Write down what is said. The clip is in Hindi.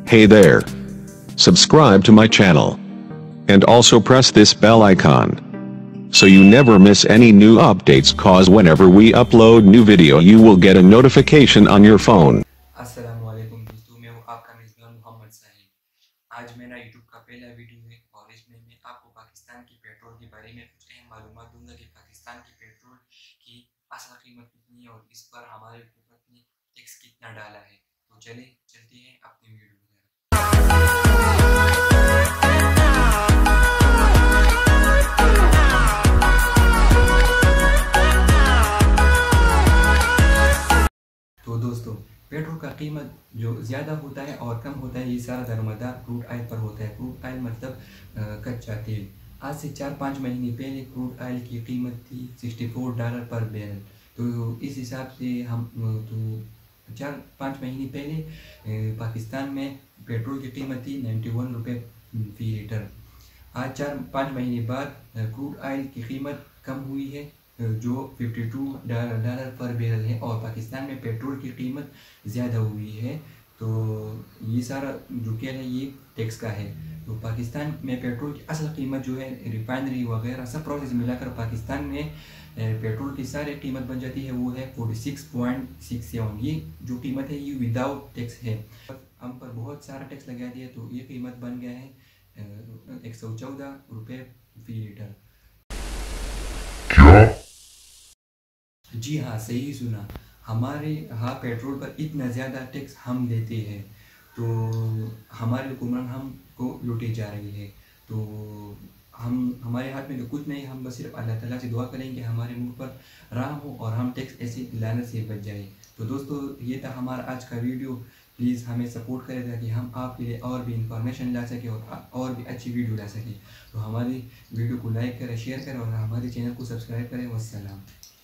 Hey there. Subscribe to my channel. And also press this bell icon. So you never miss any new updates, cause whenever we upload new video you will get a notification on your phone. अस्सलामुअलैकुम दोस्तों, मैं हूँ आपका मेज़बान मोहम्मद साहिब। आज मेरा यूट्यूब का पहला वीडियो है और इसमें मैं आपको पाकिस्तान की पेट्रोल के बारे में कुछ अहम मालूमात दूंगा कि पाकिस्तान की पेट्रोल की असल कीमत कितनी है और इस पर हमारे हुकूमत ने टैक्स कितना डाला है। तो चलते हैं अपनी वीडियो की तरफ। तो दोस्तों, पेट्रोल का कीमत जो ज़्यादा होता है और कम होता है, ये सारा दारोमदार क्रूड ऑयल पर होता है। क्रूड ऑयल मतलब कच्चा तेल। आज से 4-5 महीने पहले क्रूड ऑयल की कीमत थी $64 पर बैरल। तो इस हिसाब से हम तो 4-5 महीने पहले पाकिस्तान में पेट्रोल की कीमत थी 91 रुपये फी लीटर। आज 4-5 महीने बाद क्रूड ऑयल की कीमत कम हुई है, जो $52 पर बैरल है और पाकिस्तान में पेट्रोल की कीमत ज़्यादा हुई है। तो ये सारा जो क्या है, ये टैक्स का है। तो पाकिस्तान में पेट्रोल की असल कीमत जो है, रिफाइनरी वगैरह सब प्रोसेस मिलाकर पाकिस्तान में पेट्रोल की सारी कीमत बन जाती है, वो है 46.67। ये जो कीमत है ये विदाउट टैक्स है। हम पर बहुत सारा टैक्स लगा दिया तो ये कीमत बन गया है 114 रुपये फी लीटर। जी हाँ, सही सुना। हमारे यहाँ पेट्रोल पर इतना ज़्यादा टैक्स हम देते हैं, तो हमारे हुक्मरान हमको लूटे जा रही है। तो हमारे हाथ में तो कुछ नहीं, हम बस सिर्फ अल्लाह ताला से दुआ करेंगे हमारे मुल्क पर रहम हो और हम टैक्स ऐसे लानत से बच जाए। तो दोस्तों, ये था हमारा आज का वीडियो। प्लीज़ हमें सपोर्ट करें ताकि हम आपके लिए और भी इंफॉर्मेशन ला सकें और भी अच्छी वीडियो ला सकें। तो हमारी वीडियो को लाइक करें, शेयर करें और हमारे चैनल को सब्सक्राइब करें। वस्सलाम।